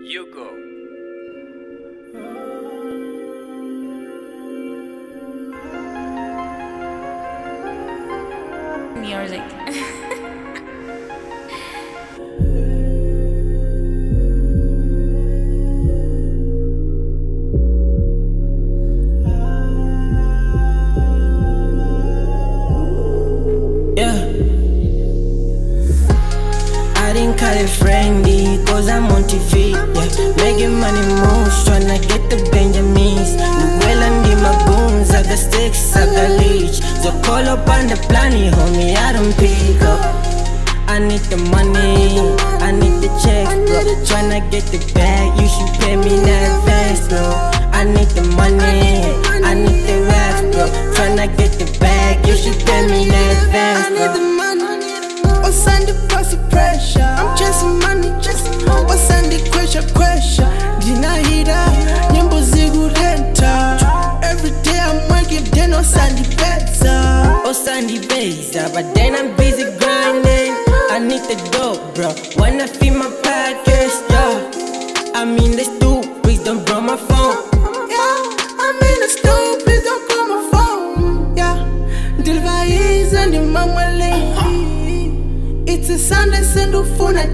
Hugo. Music. I didn't call it friendly, cause I'm on TV, yeah. Making money moves, tryna get the Benjamins. Well, I need my boons, I got sticks, I got leech. So call up on the planet, homie, I don't pick up. I need the money, I need the checks, bro. Tryna get the bag, you should pay me in advance, bro. I need the money, I need the racks, bro. Tryna get the bag, you should pay me in advance, bro. I need the money, what's under pressure? I'm chasing money, what's under pressure? Dinahida, nyimbo zigurenta. Every day I'm working, then on Sandy Beza. Oh, Sandy Beza, but then I'm busy grinding. I need the dope, bro. Wanna feed my package, yeah. I'm in the stoop, please don't blow my phone. Yeah, I'm in the stoop, please don't call my phone. Yeah, Dilvais and the mama lady. It's a Sunday, send you for a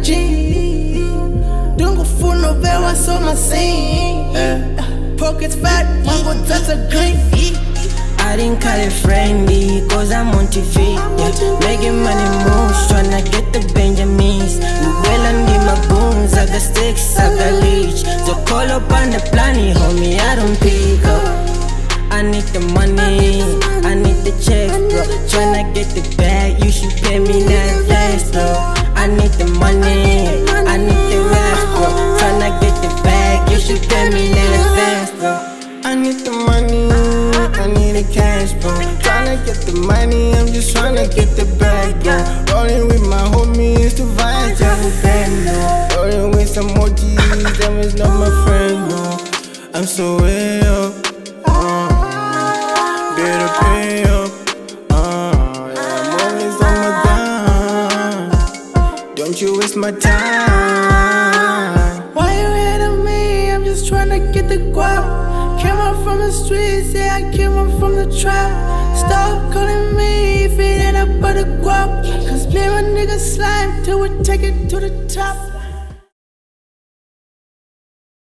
G. Don't go for no vewa, so my scene. Pockets fat, mango, that's a gravy. I didn't call it friendly, cause I'm on TV, yeah. Making money moves, tryna get the Benjamins. Well, I need my boons, I got sticks, I got leech. So call up on the planet, homie, I don't pick up. I need the money, I need the checks, bro. Tryna get the bag, you should pay me in advance, bro. I need the money, I need the racks, bro. Tryna get the bag, you should pay me in advance, bro. I need the money, I need the cash, bro. Tryna get the money, I'm just tryna get the bag, bro. Rolling with my homies to vibes, yeah, we band, no. Rolling with some OGs, them is not my friend, no. I'm so way up, better pay up, yeah, I'm always on my grind. Don't you waste my time. Why you hate on me? I'm just tryna get the guap. Came up from the streets, yeah, I came up from the trap. Stop calling me if it ain't about the guap. Cause me and my niggas slime till we take it to the top.